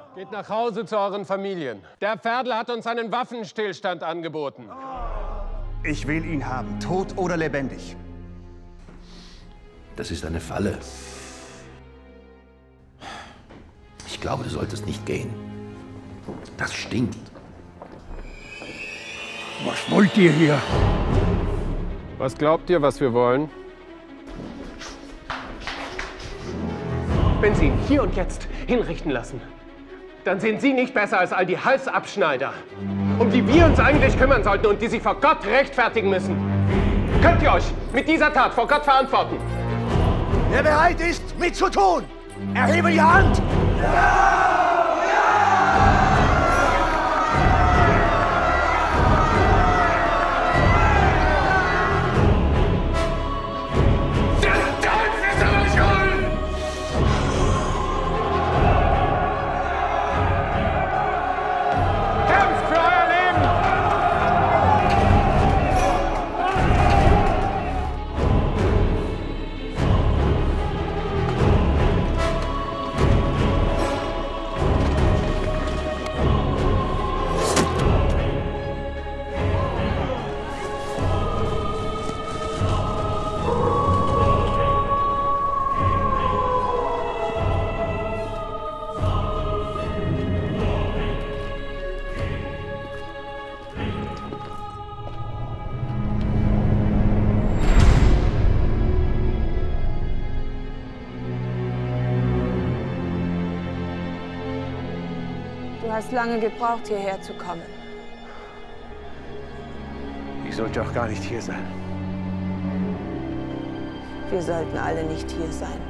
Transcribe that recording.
Geht nach Hause zu euren Familien. Der Ferdl hat uns einen Waffenstillstand angeboten. Ich will ihn haben, tot oder lebendig. Das ist eine Falle. Ich glaube, du solltest nicht gehen. Das stinkt. Was wollt ihr hier? Was glaubt ihr, was wir wollen? Wenn Sie ihn hier und jetzt hinrichten lassen, dann sind Sie nicht besser als all die Halsabschneider, um die wir uns eigentlich kümmern sollten und die sich vor Gott rechtfertigen müssen. Könnt ihr euch mit dieser Tat vor Gott verantworten? Wer bereit ist, mitzutun, erhebe die Hand! Du hast lange gebraucht, hierher zu kommen. Ich sollte auch gar nicht hier sein. Wir sollten alle nicht hier sein.